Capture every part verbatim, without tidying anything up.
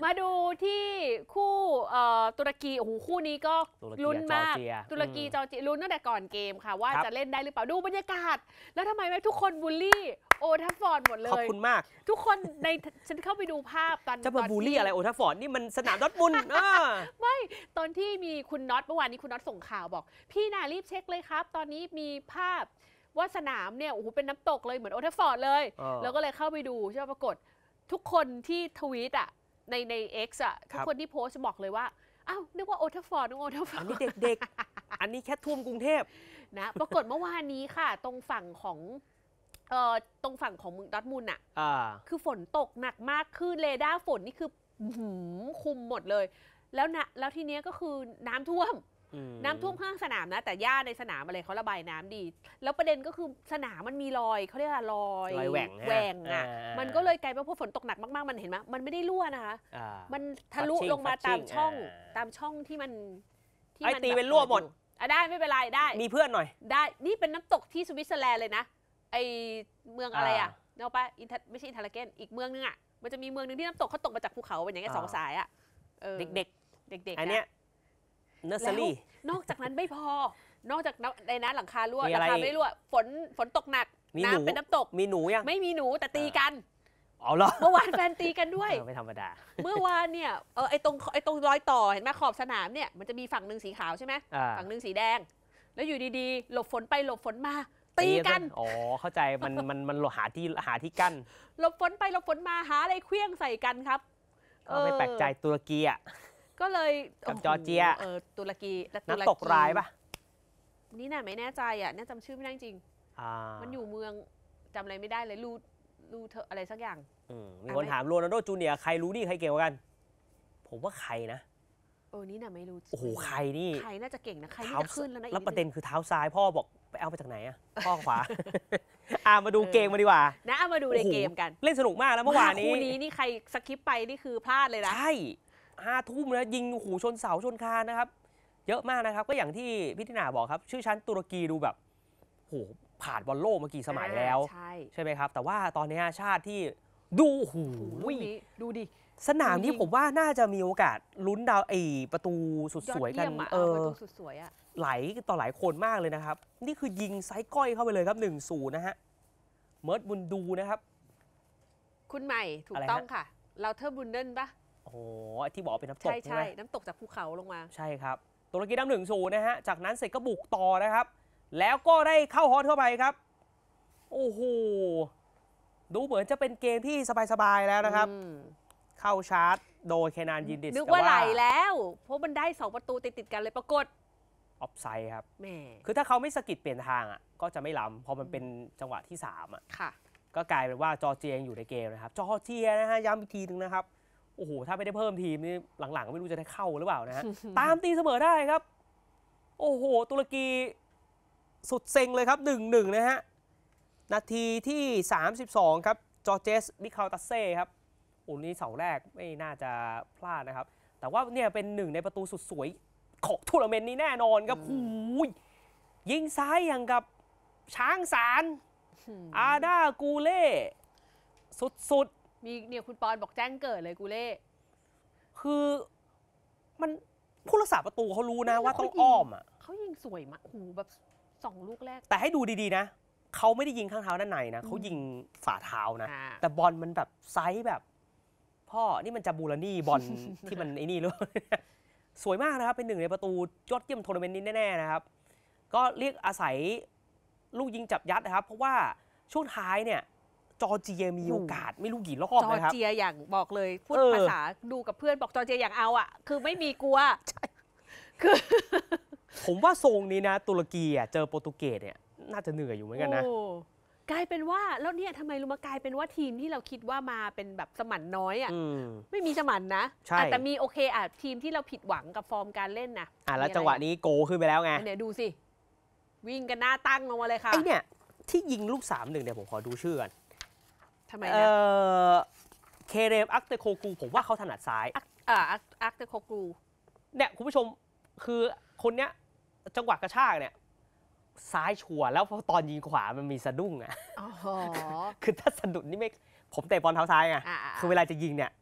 มาดูที่คู่ตุรกีโอ้โหคู่นี้ก็ลุ้นมากตุรกีจอร์เจียลุ้นตั้งแต่ก่อนเกมค่ะว่าจะเล่นได้หรือเปล่าดูบรรยากาศแล้วทำไมแม่ทุกคนบูลลี่โอทัฟฟอร์ดหมดเลยขอบคุณมากทุกคนในฉันเข้าไปดูภาพตอนจะมาบูลลี่อะไรโอทัฟฟอร์ดนี่มันสนามดอร์ทมุนด์ไม่ตอนที่มีคุณน็อตเมื่อวานนี้คุณน็อตส่งข่าวบอกพี่น่ารีบเช็คเลยครับตอนนี้มีภาพว่าสนามเนี่ยโอ้โหเป็นน้ำตกเลยเหมือนโอทัฟฟอร์ดเลยแล้วก็เลยเข้าไปดูใช่ไหมปรากฏทุกคนที่ทวีตอ่ะในใน X อ่ะทุกคนที่โพสต์บอกเลยว่าอ้าวนึกว่าโอทัฟฟอร์ดนึกว่าโอทัฟฟอร์ดอันนี้เด็กๆอันนี้แค่ท่วมกรุงเทพนะปรากฏเมื่อวานนี้ค่ะตรงฝั่งของเอ่อตรงฝั่งของเมืองดอร์ทมุนด์อ่ะคือฝนตกหนักมากคือเรดาร์ฝนนี่คือคุมหมดเลยแล้วนะแล้วทีเนี้ยก็คือน้ำท่วมน้ำท่วมข้างสนามนะแต่หญ้าในสนามอะไรเขาระบายน้ำดีแล้วประเด็นก็คือสนามมันมีรอยเขาเรียกว่ารอยแหว่งแหว่งอ่ะมันก็เลยกลายเป็นพอฝนตกหนักมากๆมันเห็นไหมมันไม่ได้รั่วนะคะมันทะลุลงมาตามช่องตามช่องที่มันที่มันตีเป็นรั่วหมดอ่ะได้ไม่เป็นไรได้มีเพื่อนหน่อยได้นี่เป็นน้ำตกที่สวิตเซอร์แลนด์เลยนะไอเมืองอะไรอ่ะเนาะปะไม่ใช่อินทาร์เกนอีกเมืองนึงอ่ะมันจะมีเมืองนึงที่น้ำตกเขาตกมาจากภูเขาเป็นอย่างเงี้ยสองสายอ่ะเด็กๆเด็กๆอันเนี้ยเนอร์เซอรี่นอกจากนั้นไม่พอนอกจากในนั้นหลังคารั่วหลังคาไม่รั่วฝนฝนตกหนักน้ำเป็นน้ำตกมีหนูยังไม่มีหนูแต่ตีกันเอาเหรอเมื่อวานแฟนตีกันด้วยไม่ธรรมดาเมื่อวานเนี่ยเออไอตรงไอตรงรอยต่อเห็นไหมขอบสนามเนี่ยมันจะมีฝั่งหนึ่งสีขาวใช่ไหมฝั่งหนึ่งสีแดงแล้วอยู่ดีๆหลบฝนไปหลบฝนมาตีกันอ๋อเข้าใจมันมันมันหาที่หาที่กั้นหลบฝนไปหลบฝนมาหาอะไรเคลี้ยงใส่กันครับก็ไม่แปลกใจตุรกีอ่ะก็เลยกับจอร์เจียเออตุรกีน้ำตกรายปะนี่น่ะไม่แน่ใจอ่ะน่าจำชื่อไม่ได้จริงมันอยู่เมืองจำอะไรไม่ได้เลยรูรูเธออะไรสักอย่างมีคนถามโรนัลโดจูเนียร์ใครรู้ดีใครเก่งกว่ากันผมว่าใครนะเออนี่น่ะไม่รู้โอ้โหใครนี่ใครน่าจะเก่งนะใครน่าจะขึ้นแล้วนะแล้วประเด็นคือเท้าซ้ายพ่อบอกไปเอาไปจากไหนอะพ่อขวาอ่ามาดูเกมมาดีกว่านะเอามาดูในเกมกันเล่นสนุกมากแล้วเมื่อวานนี้คู่นี้นี่ใครสคิปไปนี่คือพลาดเลยนะใช่ห้าทุ่มนะยิงหูชนเสาชนคานนะครับเยอะมากนะครับก็อย่างที่พี่ธินาบอกครับชื่อชั้นตุรกีดูแบบโหผ่านบอลโลกมากี่สมัยแล้วใช่ใช่ไหมครับแต่ว่าตอนนี้ชาติที่ดูหูดูดิสนามนี้ผมว่าน่าจะมีโอกาสลุ้นดาวไอประตูสุดสวยกันเออประตูสุดสวยอะไหลต่อหลายคนมากเลยนะครับนี่คือยิงไซส์ก้อยเข้าไปเลยครับ หนึ่งศูนย์ นะฮะเมิร์ดบุนดูนะครับคุณใหม่ถูกต้องค่ะเราเทอร์บุนเดนปะโอ้โหที่บอกเป็นน้ำตกใช่ใช่น้ำตกจากภูเขาลงมาใช่ครับตุรกีนำหนึ่งศูนย์นะฮะจากนั้นเสร็จก็บุกต่อนะครับแล้วก็ได้เข้าฮอตเข้าไปครับโอ้โหดูเหมือนจะเป็นเกมที่สบายๆแล้วนะครับเข้าชาร์จโดยเคนานยินดิสนึกว่าไหลแล้วเพราะมันได้สองประตูติดๆกันเลยปรากฏออฟไซด์ครับแม่คือถ้าเขาไม่สกิดเปลี่ยนทางอ่ะก็จะไม่ล้ำพอมันเป็นจังหวะที่สามอ่ะก็กลายเป็นว่าจอร์เจียอยู่ในเกมนะครับจอร์เจียนะฮะย้ำอีกทีนึงนะครับโอ้โหถ้าไม่ได้เพิ่มทีมนี่หลังๆไม่รู้จะได้เข้าหรือเปล่านะฮะ ตามตีเสมอได้ครับโอ้โหตุรกีสุดเซ็งเลยครับ หนึ่งหนึ่ง นะฮะนาทีที่สามสิบสองครับจอร์เจสมิคาลตัสเซ่ครับโอ้นี่เสาแรกไม่น่าจะพลาดนะครับแต่ว่าเนี่ยเป็นหนึ่งในประตูสุดสวยของทัวร์นาเมนต์นี้แน่นอนครับหูยยิงซ้ายอย่างกับช้างสารอาดากูเล่สุดๆมีเนี่ยคุณปอนบอกแจ้งเกิดเลยกูเล่คือมันผู้รักษาประตูเขารู้นะว่าต้องอ้อมอ่ะเขายิงสวยมากหูแบบสองลูกแรกแต่ให้ดูดีๆนะเขาไม่ได้ยิงข้างเท้าด้านในนะเขายิงฝ่าเท้านะแต่บอลมันแบบไซส์แบบพ่อนี่มันจะบูรานี่บอลที่มันไอ้นี่เลยสวยมากนะครับเป็นหนึ่งในประตูยอดเยี่ยมทัวร์นาเมนต์นี้แน่ๆนะครับก็เรียกอาศัยลูกยิงจับยัดนะครับเพราะว่าช่วงท้ายเนี่ยจอร์เจียมีโอกาสไม่รู้กี่รอบนะครับจอร์เจียอย่างบอกเลยพูดภาษาดูกับเพื่อนบอกจอร์เจียอย่างเอาอ่ะคือไม่มีกลัวคือผมว่าทรงนี้นะตุรกีอ่ะเจอโปรตุเกสเนี่ยน่าจะเหนื่อยอยู่เหมือนกันนะกลายเป็นว่าแล้วเนี่ยทำไมรู้มากลายเป็นว่าทีมที่เราคิดว่ามาเป็นแบบสมั่นน้อยอ่ะไม่มีสมั่นนะแต่มีโอเคอ่ะทีมที่เราผิดหวังกับฟอร์มการเล่นนะอ่ะแล้วจังหวะนี้โกขึ้นไปแล้วไงเนี่ยดูสิวิ่งกันหน้าตั้งลงมาเลยค่ะไอเนี่ยที่ยิงลูกสามหนึ่งเนี่ยผมขอดูชื่อกันทำไมนะเคเรมอักเตโคกูผมว่าเขาถนัดซ้ายอ่าอักเตโคกูเนี่ยคุณผู้ชมคือคนเนี้ยจังหวะกระชากเนี่ยซ้ายชัวร์แล้วพอตอนยิงขวามันมีสะดุ้งอ่ะคือถ้าสะดุดนี่ไม่ผมเตะบอลเท้าซ้ายไงคือเวลาจะยิงเนี่ย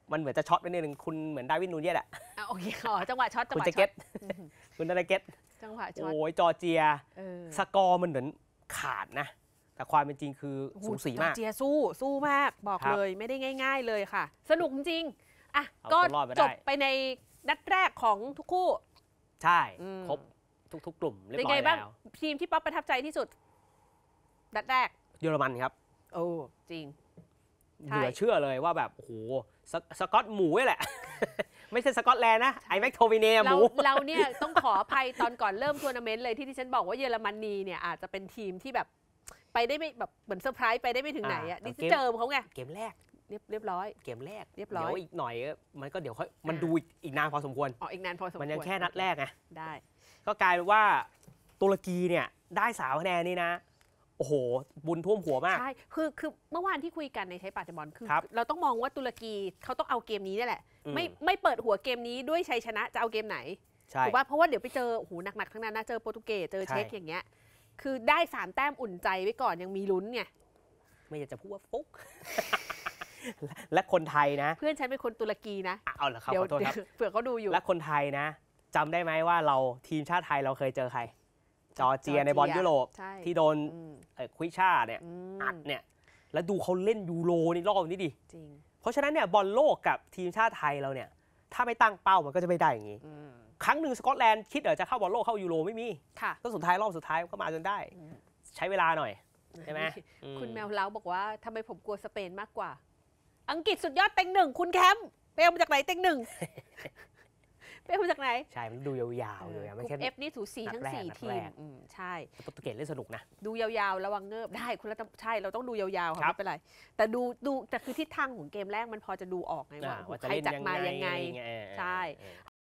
มันเหมือนจะช็อตไปนิดนึงคุณเหมือนดาร์วินนูเยสอะโอเคอ๋อจังหวะช็อตจังหวะช็อตคุณจะเก็ตคุณจะเก็ตจังหวะช็อตโอ้ยจอร์เจียสกอร์มันเหมือนขาดนะแต่ความเป็นจริงคือสูสีมากจอร์เจียสู้สู้มากบอกเลยไม่ได้ง่ายๆเลยค่ะสนุกจริงอ่ะก็จบไปในนัดแรกของทุกคู่ใช่ครบทุกๆกลุ่มเรียบร้อยแล้วทีมที่ป๊อปประทับใจที่สุดนัดแรกเยอรมันครับโอ้จริงเหลือเชื่อเลยว่าแบบโอ้โหสกอตหมูแหละไม่ใช่สกอตแลนด์นะไอแม็กโทวิเนียหมูเราเนี่ยต้องขออภัยตอนก่อนเริ่มทัวร์นาเมนต์เลยที่ดิฉันบอกว่าเยอรมนีเนี่ยอาจจะเป็นทีมที่แบบไปได้ไม่แบบเหมือนเซอร์ไพรส์ไปได้ไม่ถึงไหนอ่ะดิฉันเจอเขาไงเกมแรกเรียบเรียบร้อยเกมแรกเรียบร้อยเดี๋ยวอีกหน่อยมันก็เดี๋ยวค่อยมันดูอีกนานพอสมควรอ๋ออีกนานพอสมควรมันยังแค่นัดแรกไงได้ก็กลายเป็นว่าตุรกีเนี่ยได้สามคะแนนนี่นะโอ้โหบุญท่วมหัวมากใช่คือคือเมื่อวานที่คุยกันในใช้ปาเตบอลคือเราต้องมองว่าตุรกีเขาต้องเอาเกมนี้นี่แหละไม่ไม่เปิดหัวเกมนี้ด้วยชัยชนะจะเอาเกมไหนถูกป่ะเพราะว่าเดี๋ยวไปเจอโอ้โหหนักๆทั้งนั้นนะเจอโปรตุเกสเจอเช็กอย่างเงี้ยคือได้สามแต้มอุ่นใจไว้ก่อนยังมีลุ้นไงไม่อยากจะพูดว่าฟุกและคนไทยนะเพื่อนฉันเป็นคนตุรกีนะเอาเหรอครับขอโทษครับเผื่อเขาดูอยู่และคนไทยนะจำได้ไหมว่าเราทีมชาติไทยเราเคยเจอใครจอร์เจียในบอลยุโรปที่โดนควิชาเนี่ยอัดเนี่ยแล้วดูเขาเล่นยูโรนี่รอบนี้ดิจริงเพราะฉะนั้นเนี่ยบอลโลกกับทีมชาติไทยเราเนี่ยถ้าไม่ตั้งเป้ามันก็จะไม่ได้อย่างนี้ครั้งหนึ่งสกอตแลนด์คิดเออจะเข้าบอลโลกเข้ายูโรไม่มีก็สุดท้ายรอบสุดท้ายก็มาจนได้ใช้เวลาหน่อยใช่ไหมคุณแมวเล้าบอกว่าทำไมผมกลัวสเปนมากกว่าอังกฤษสุดยอดเต็งหนึ่งคุณแคมป์ไปเอามาจากไหนเต็งหนึ่งไปเอามาจากไหนใช่มันดูยาวๆเลยไม่ใช่เอฟนี่ถูสีทั้งสี่ทีมใช่โปรตุเกสเล่นสนุกนะดูยาวๆระวังเงิบได้คุณละใช่เราต้องดูยาวๆค่ะไม่เป็นไรแต่ดูดูแต่คือทิศทางของเกมแรกมันพอจะดูออกไงว่าใครจัดมายังไงใช่